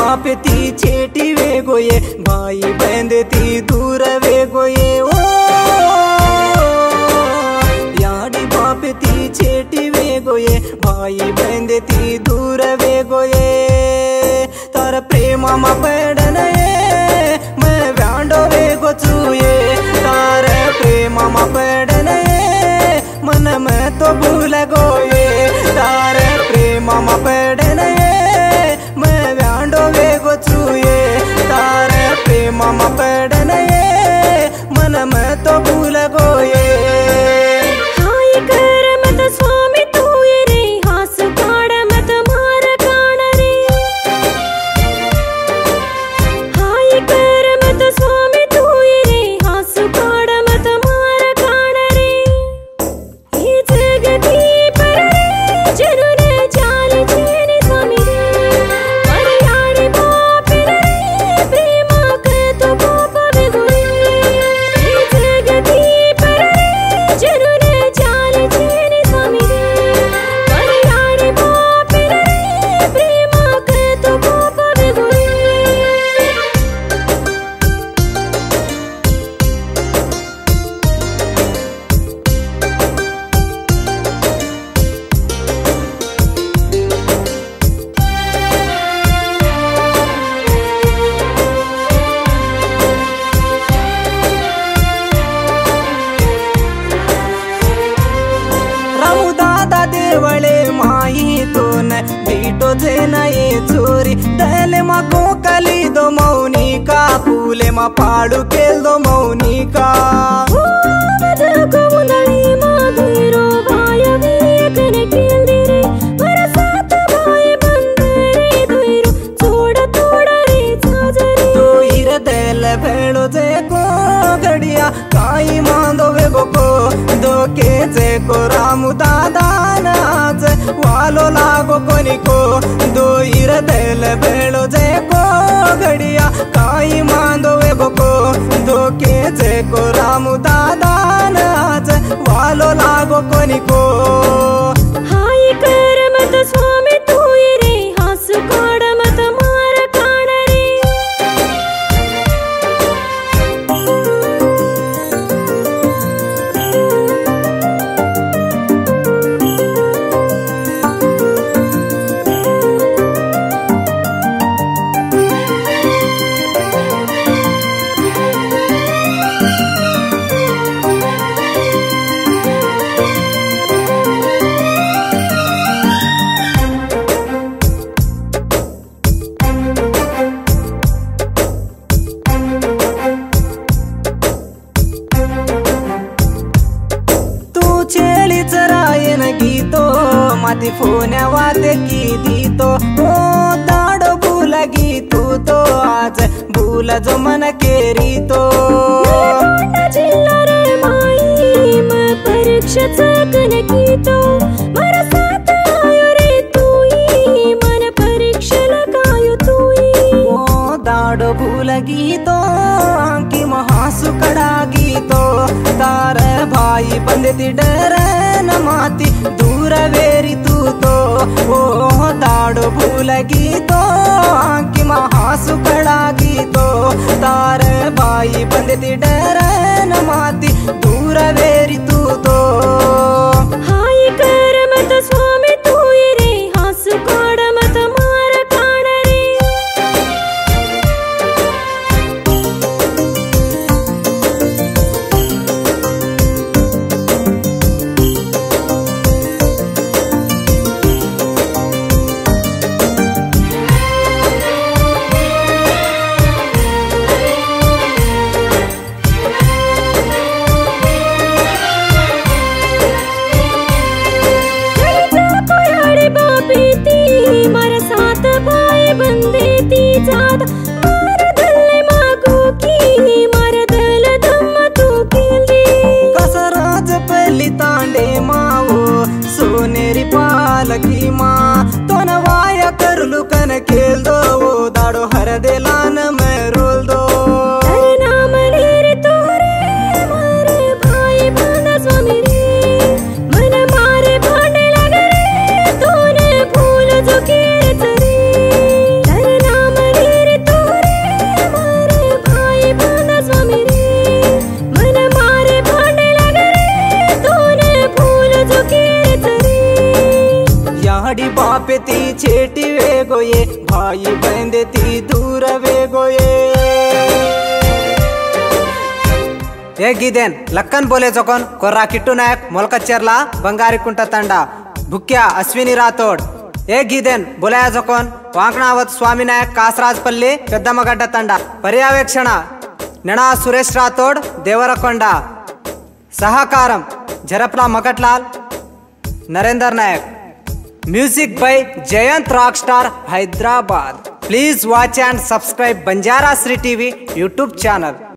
बाप ती छेटी वे गोये भाई बहन ती दूर वे गोये ओ याडी बाप ती छेटी वे गोये भाई बहन ती दूर वे गोये तार प्रेम मा पडने मैं व्यांडो वे गोचुये तार प्रेम मा पडने मन में तो भूल गोये तार प्रेम मा पडने मैं व्यांडो वे गोचुये तार प्रेम मा पडने मन में तो भूल गोये हाय कर मत स्वामी तू रे हास काड़ मत मार कान रे हाय कर मत स्वामी तू रे हास काड़ मत मार कान रे ये जगती पर जरूर चाल छेने स्वामी रे पर यार बाप रे प्रेम के तो बाप वे गोरे ये जगती पर जरूर चाल छेने स्वामी रे पर यार बाप रे प्रेम के तो बाप वे गोरे रामू दादा देवळे माई तो न बीटो जे नये चोरी तले मा गोकली दो मौनिका फूले मा पाडू केल दो मौनिका भेड़ो जे को गड़िया काई मांदो वे को दोके जे को रामू दादा नाच वालो लागो कोनी को दो इर देल भेड़ो जे को गड़िया काई मांदो वे को दोके जे को रामू दादा नाच वालो लागो कोनी को हाय कर मत स्वामी तू रे हास काड़ मत मार कान रे माती फोन्या वाते की दी तो ओ दाडो भूला गी तू तो आज भूला जो मन केरी तो जिल्ला रे माई मैं परीक्षा चकन की तो मरा साथ आयो रे तूई मन परीक्षा लगायो तूई ओ दाडो भूला गी तो आंकी महासु कड़ा गी तो तार भाई बंदती डरे न माती दूर वेरी तू तो ओ दाडो भूलगी तो आंकी महासु कड़ागी तो तार भाई बंदती डरे न माती दूर वेरी तू तो हाय कर मत स्वामी तू रे हास काड़ मत मार कान रे बाप ती छेटी वे गोये भाई बहन ती दूर वे गोये ಹೇಗಿದ್ದೇನ್ ಲಕ್ಕನ್ ಬೋಲೆ ಜೊಕೊನ್ ಕೊರ್ರಾ ಕಿಟ್ಟು ನಾಯಕ್ ಮೊಲ್ಕಚ್ಚೆರ್ಲಾ ಬಂಗಾರಿ ಕುಂಟ ತಂಡ ಭುಕ್ಯ ಅಶ್ವಿನಿ ರಾಥೋಡ್ ಹೇಗಿದ್ದೇನ್ ಬೋಲೆಯ ಜೊಕೊನ್ ವಾಂಕಣಾವತ್ ಸ್ವಾಮಿ ನಾಯಕ್ ಕಾಸರಾಜಪಲ್ಲಿ ಪೆದ್ದಮ್ಮಗಡ್ಡ ತಂಡ ಪರ್ಯವೇಕ್ಷಣ ನೆಣ ಸುರೇಶ್ ರಾಥೋಡ್ ದೇವರಕೊಂಡ ಸಹಕಾರಂ ಜರಪ್ಲಾ ಮಗಟ್ಲಾಲ್ Narender Nayak music by Jayanth rock star Hyderabad please watch and subscribe Banjara Shri TV YouTube channel